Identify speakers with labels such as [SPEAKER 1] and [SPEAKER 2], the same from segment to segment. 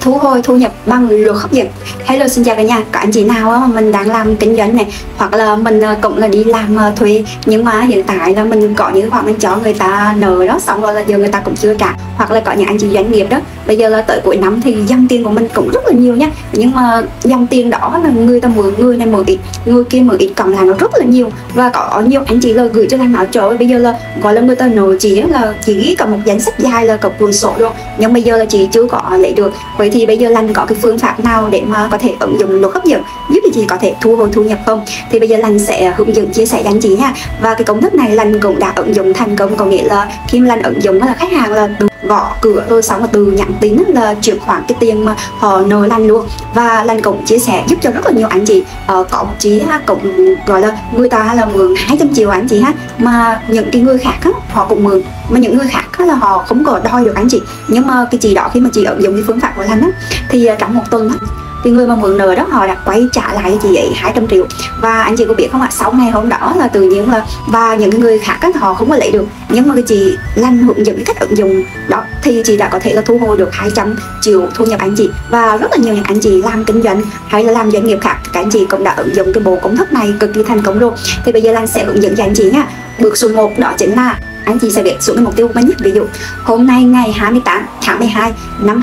[SPEAKER 1] thu hồi thu nhập bằng luật hấp dẫn. Hello, xin chào cả nhà. Có anh chị nào mà mình đang làm kinh doanh này, hoặc là mình cũng là đi làm thuê, nhưng mà hiện tại là mình có những khoản mình cho người ta nợ đó, xong rồi là giờ người ta cũng chưa trả, hoặc là có những anh chị doanh nghiệp đó, bây giờ là tới cuối năm thì dòng tiền của mình cũng rất là nhiều nhá, nhưng mà dòng tiền đó là người ta mượn, người này mượn ít, người kia mượn ít, cộng lại nó rất là nhiều. Và có nhiều anh chị là gửi cho Lan nói trời ơi, bây giờ là gọi là người ta nợ chị là chị ghi cả một danh sách dài là cả cuốn sổ luôn, nhưng bây giờ là chị chưa có lấy được. Vậy thì bây giờ Lan có cái phương pháp nào để mà có thể ứng dụng luật hấp dẫn giúp cho chị có thể thu hồi thu nhập không? Thì bây giờ Lan sẽ hướng dẫn chia sẻ cho anh chị nha. Và cái công thức này Lan cũng đã ứng dụng thành công, có nghĩa là khi mà Lan ứng dụng là khách hàng là gõ cửa rồi xong rồi từ nhắn tin là chuyển khoản cái tiền mà họ nợ Lan luôn. Và Lan cũng chia sẻ giúp cho rất là nhiều anh chị, có một chí cũng gọi là người ta là mượn 200 triệu anh chị ha, mà những cái người khác á, họ cũng mượn, mà những người khác á, là họ không có đòi được anh chị. Nhưng mà cái chị đó khi mà chị ứng dụng cái phương pháp của Lan á, thì trong một tuần á, thì người mà mượn nợ đó họ đã quay trả lại cho chị ấy 200 triệu. Và anh chị có biết không ạ, sau ngày hôm đó là tự nhiên là, và những người khác á, họ không có lấy được, nhưng mà cái chị Lan hướng dẫn cái cách ứng dụng đó thì chị đã có thể là thu hồi được 200 triệu thu nhập anh chị. Và rất là nhiều những anh chị làm kinh doanh hay là làm doanh nghiệp khác, các anh chị cũng đã ứng dụng cái bộ công thức này cực kỳ thành công luôn. Thì bây giờ Lan sẽ hướng dẫn cho anh chị nha. Bước số 1 đó chính là anh chị sẽ viết xuống cái mục tiêu của mình. Ví dụ hôm nay ngày 28 tháng 12 năm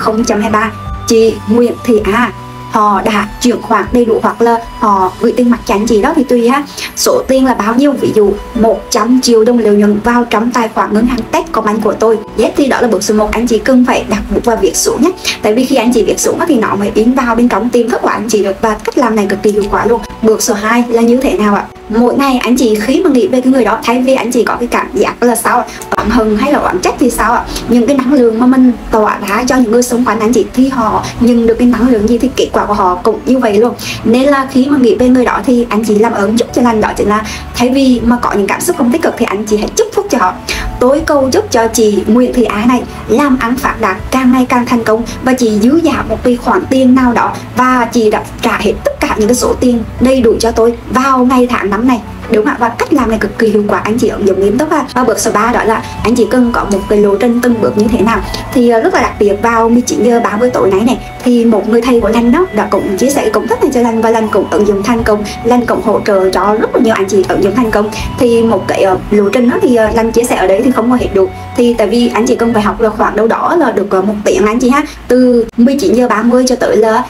[SPEAKER 1] 2023, chị Nguyễn Thị A họ đã chuyển khoản đầy đủ hoặc là họ gửi tiền mặt cho anh chị đó, thì tùy ha, số tiền là bao nhiêu, ví dụ 100 triệu đồng lợi nhuận vào trong tài khoản ngân hàng Techcombank của tôi. Yes, thì đó là bước số 1, anh chị cần phải đặt bút và viết xuống nhé, tại vì khi anh chị viết xuống thì nó mới in vào bên trong tiềm thức của anh chị được, và cách làm này cực kỳ hiệu quả luôn. Bước số 2 là như thế nào ạ? Mỗi ngày anh chị khi mà nghĩ về cái người đó, thay vì anh chị có cái cảm giác là sao oán hận hay là oán trách thì sao ạ, những cái năng lượng mà mình tỏa ra cho những người xung quanh anh chị thì họ nhận được cái năng lượng gì thì kết quả của họ cũng như vậy luôn. Nên là khi mà nghĩ về người đó thì anh chị làm ơn chúc cho Lan, đó chính là thay vì mà có những cảm xúc không tích cực thì anh chị hãy chúc phúc cho họ. Tôi cầu chúc cho chị Nguyễn Thị Á này làm ăn phát đạt, càng ngày càng thành công, và chị dư giả một cái khoản tiền nào đó và chị đã trả hết tất cả những cái số tiền đầy đủ cho tôi vào ngày tháng năm này, đúng không ạ? Và cách làm này cực kỳ hiệu quả, anh chị ứng dụng nghiêm túc ha. Và bước số 3 đó là anh chị cần có một cái lộ trình từng bước như thế nào. Thì rất là đặc biệt vào 19h30 tối nay này, thì một người thầy của Lan đó đã cũng chia sẻ công thức này cho Lan, và Lan cũng ứng dụng thành công. Lan cũng hỗ trợ cho rất là nhiều anh chị ứng dụng thành công. Thì một cái lộ trình đó thì Lan chia sẻ ở đấy thì không có hết được, thì tại vì anh chị cần phải học là khoảng đâu đó là được 1 tiếng anh chị ha, từ 19h30 cho tới là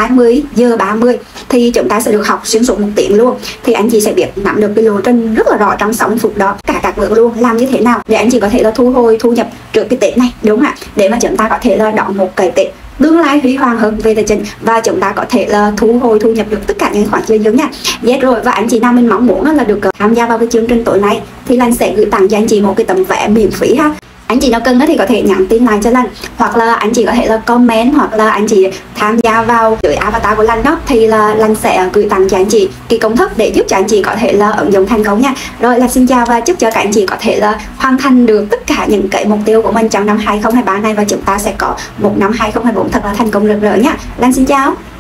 [SPEAKER 1] 20h30 thì chúng ta sẽ được học xuyên suốt 1 tiếng luôn. Thì anh chị sẽ biết nắm được cái lộ trình rất là rõ trong 60 phút đó, cả các bước luôn, làm như thế nào để anh chị có thể là thu hồi thu nhập trước cái Tết này, đúng không ạ? Để mà chúng ta có thể là đón một cái Tết tương lai huy hoàng hơn về tài chính, và chúng ta có thể là thu hồi thu nhập được tất cả những khoản chơi dướng nha. Yes rồi, và anh chị nào mình mong muốn là được tham gia vào cái chương trình tối nay thì Lan sẽ gửi tặng cho anh chị một cái tấm vé miễn phí ha. Anh chị nào cần thì có thể nhắn tin lại cho Lan, hoặc là anh chị có thể là comment, hoặc là anh chị tham gia vào dưới avatar của Lan đó, thì là Lan sẽ gửi tặng cho anh chị cái công thức để giúp cho anh chị có thể là ứng dụng thành công nha. Rồi, Lan xin chào và chúc cho các anh chị có thể là hoàn thành được tất cả những cái mục tiêu của mình trong năm 2023 này, và chúng ta sẽ có một năm 2024 thật là thành công rực rỡ nha. Lan xin chào.